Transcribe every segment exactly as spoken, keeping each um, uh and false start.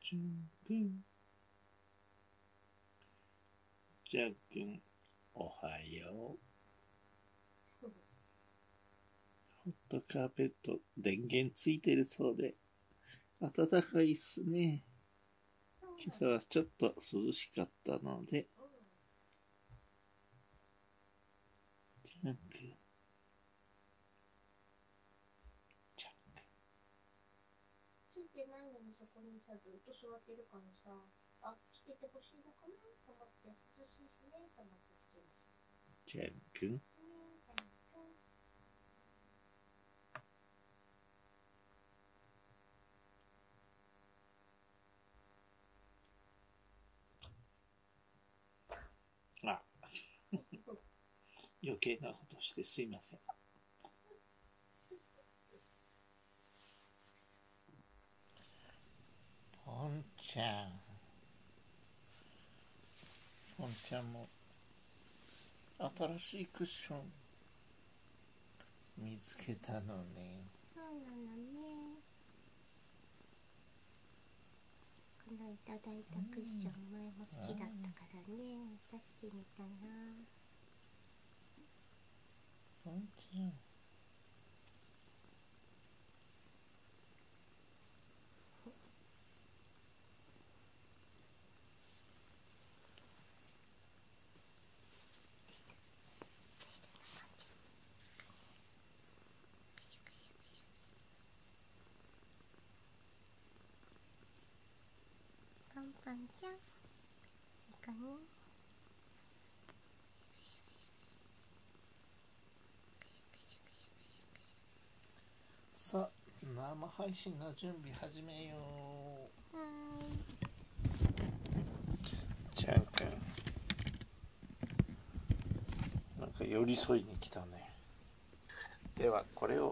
ちゃんくん。ちゃんくん、おはよう。ホットカーペット、電源ついてるそうで、暖かいっすね。今朝はちょっと涼しかったので、ちゃんくん、ちゃんくん。 ついてないのにそこにさ、ずっと座ってるからさ、あ、つけてほしいのかなと思って、涼しいしねと思ってつけました。 ちゃんくん。 ねえ、ちゃんくん。 あ、余計なことしてすいません。ポンちゃん。ポンちゃんも新しいクッション見つけたのね。 そうなのね。このいただいたクッション前も好きだったからね、出してみたな。 ポンちゃん。 パンパンちゃん、いいかね。 さあ、生配信の準備始めよう。 はーい。 ちゃんくん、なんか寄り添いに来たね。ではこれを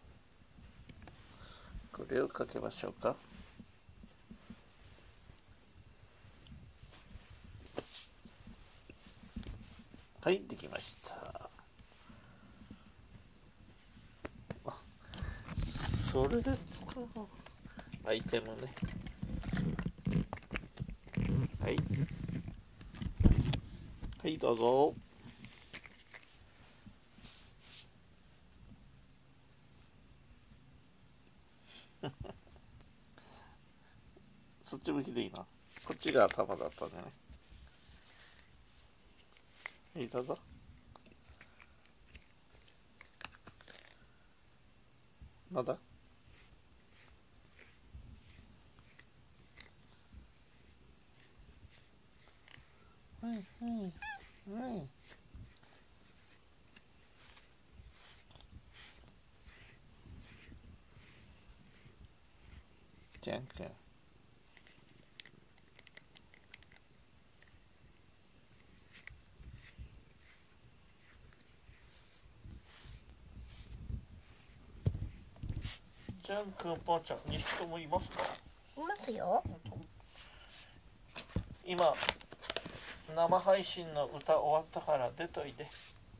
これをかけましょうか。はい、できました。あ、それで使うアイテムね。はいはい、どうぞ。そっち向きでいいな。こっちが頭だったんだね。はい、どうぞ。まだはいはいはい。ちゃんくん、ちゃんくん、ぽんちゃん、にひきともいますか？ いますよ。 今生配信の歌終わったから出といて。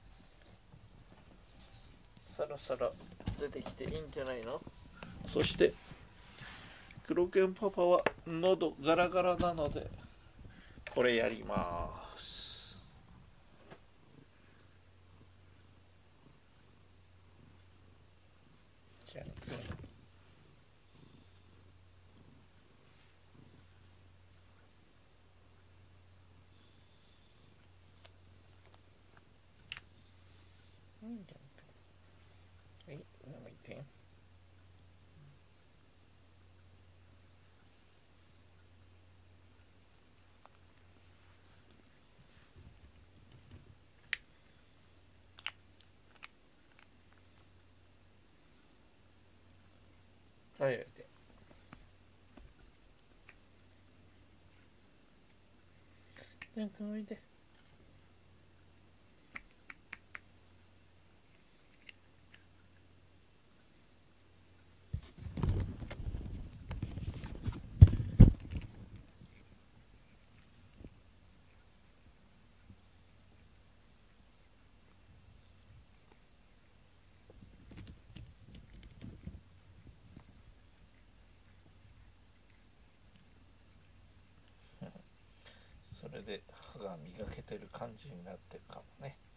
そろそろ出てきていいんじゃないの？そして黒犬パパは喉ガラガラなのでこれやります。じゃんくん、うん、じゃんくん、はい、向いて。はい、やって。じゃんくん、おいで。 れで歯が磨けてる感じになってるかもね。